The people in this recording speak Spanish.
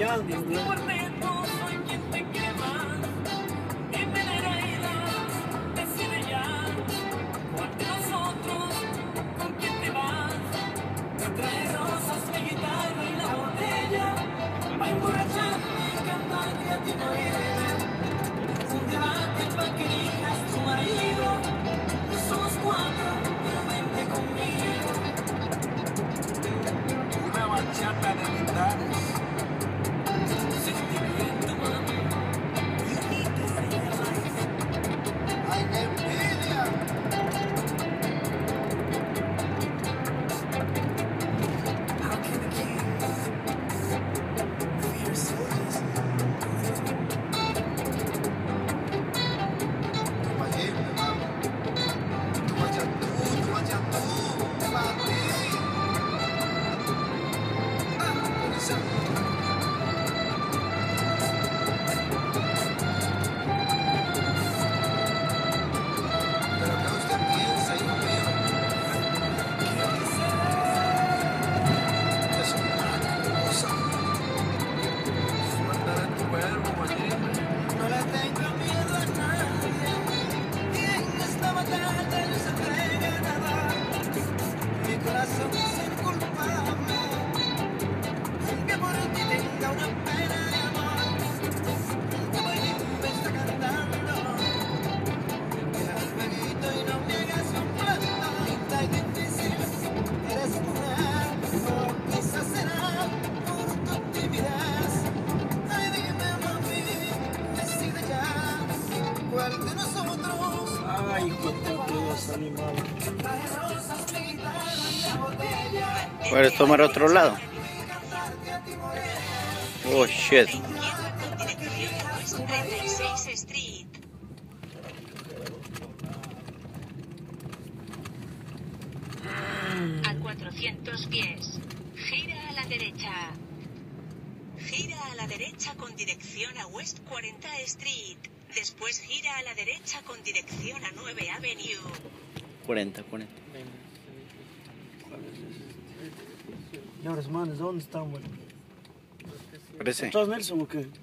guayando, ¿no? Una bachata de guitarras. ¡Ay, qué envidia! Ay, qué puto ya salí mal. ¿Puedes tomar otro lado? Oh, shit. A 400 pies. Gira a la derecha. Gira a la derecha con dirección a West 40 Street. Después gira a la derecha con dirección a 9 Avenue. 40. Y ahora, hermanos, ¿dónde están, güey? Parece. ¿Atrás Nelson o qué?